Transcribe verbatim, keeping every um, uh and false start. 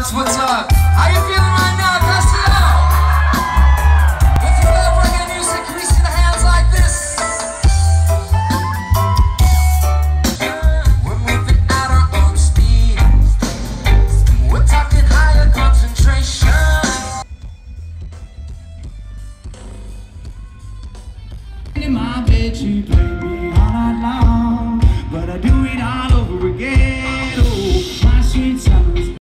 That's what's up. How you feeling right now? Pass it out. If you love reggae music, can we see the hands like this? We're moving at our own speed. We're talking higher concentration. In my bed to play.